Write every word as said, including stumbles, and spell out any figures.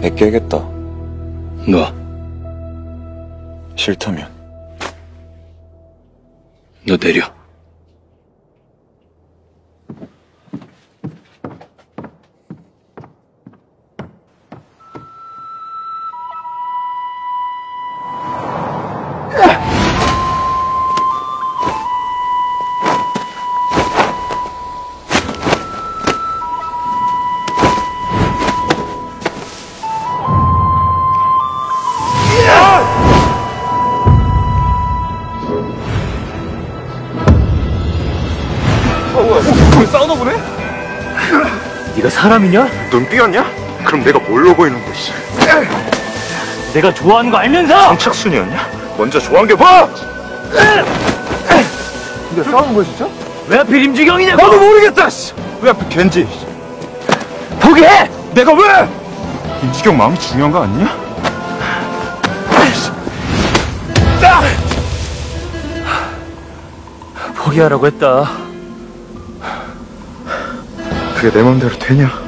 내 깨겠다. 너. 싫다면. 너 내려. 왜 싸우나 보네? 네가 사람이냐? 눈 삐었냐? 그럼 내가 뭘로 보이는데, 씨. 내가 좋아하는 거 알면서! 성착순이었냐? 먼저 좋아한 게 뭐? 근데 싸우는 거야, 진짜? 왜 하필 임주경이냐고! 나도 모르겠다, 씨. 왜 하필 걘지? 포기해! 내가 왜? 임지경 마음이 중요한 거 아니냐? 포기하라고 했다. 그게 내 맘대로 되냐?